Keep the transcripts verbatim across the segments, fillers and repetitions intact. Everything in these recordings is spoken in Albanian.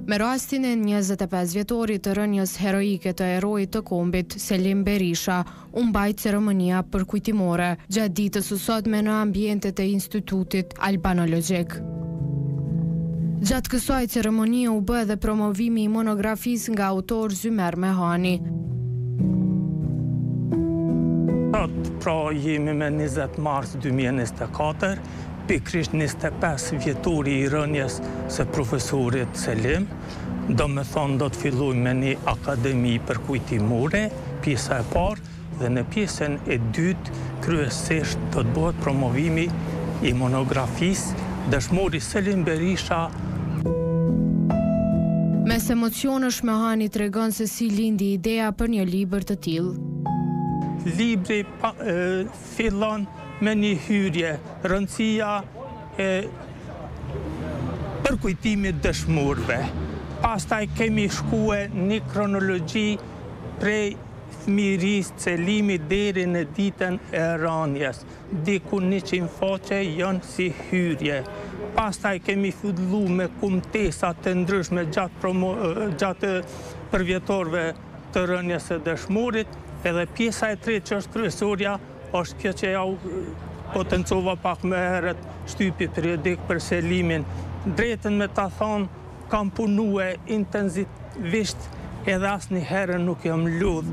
Me rastin e njëzet e pesë vjetorit të rënjes heroike të erojit të kombit Selim Berisha, u mbajt ceremonia përkujtimore gjatë ditës së sotme në ambientet e Institutit Albanologjik. Gjatë kësaj ceremonie u bë edhe promovimi i monografisë nga autor Zymer Mehani. Sot pra jemi me njëzet mars dy mijë e njëzet e katër, pikrisht njëzet e pesë vjetori i rënjes së profesorit Selim. Do me thonë do të filloj me një akademi përkujtimore, pjesa e parë, dhe në pjesën e dytë kryesisht do të bëhet promovimi i monografisë dëshmori Selim Berisha. Mes emocionësh Mehani tregon se si lindi ideja për një libër të tillë. Libri pa, e, fillon me një hyrje, rëndësia e përkujtimit dëshmorëve. Pastaj kemi shkue një kronologji prej fëmirisë Selimit deri në ditën e rënjes. Diku njëqind faqe janë si hyrje. Pastaj kemi fillu me kumtesa të ndryshme gjatë, promo, gjatë përvjetorve të rënjes së dëshmorit, edhe pjesa e tretë që është kryesorja është kjo që ja u potencova pak më herët shtypi periodik për Selimin. Drejtën me ta thonë, kam punue intensivisht edhe asnjëherë nuk jam ludh.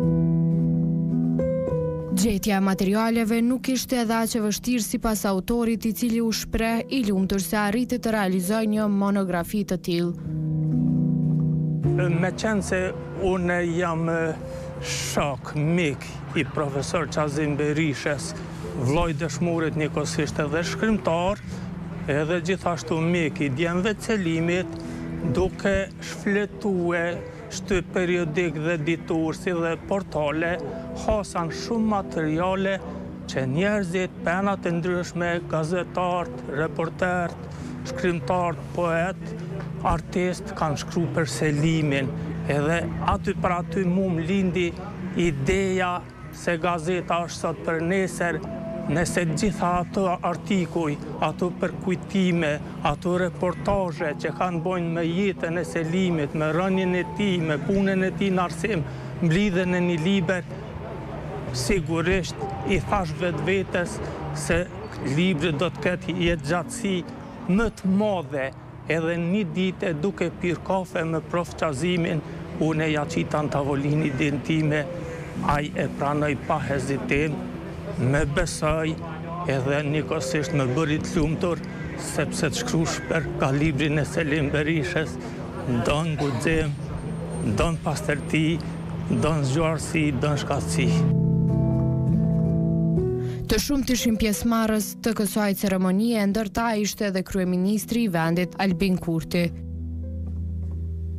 Gjetja e materialeve nuk ishte edhe aq e vështirë sipas autorit, i cili u shpreh i lumtur se arriti të realizojë një monografi të tillë. Me qenë se unë jam shok, mik i profesor Qazim Berishës, vlloj dëshmorit njëkohësisht edhe shkrimtar, edhe gjithashtu mik i djemve të Selimit, duke shfletue shtyp periodik dhe ditur si dhe portale, hasan shumë materiale që njerëzit, penat e ndryshme, gazetart, reportert, shkrimtar, poet, artist kanë shkru për Selimin. Edhe aty për aty mu më lindi ideja se gazeta është sot për nesër, nëse gjitha ato artikuj, ato përkujtime, ato reportaje që kanë bojnë me jetën e Selimit, me rënjën e tij, me punën e tij në arsim, mblidhen në një libër, sigurisht i thash vetë vetës se libri do të ketë jetë gjatësi më të madhe. Edhe një ditë duke pirë kafe me prof Qazimin, unë e ja qita në tavolini din time, aj e pranoj pa hezitim, me besoj edhe njëkohësisht me bërit lumtur, sepse të shkrush për ka librin e Selim Berishës, don guxim, don pastërti, don zgjuarsi, don shkatësi. Të shumtë ishin pjesëmarrës të kësaj ceremonie, ndërta ishte edhe kryeministri i vendit Albin Kurti.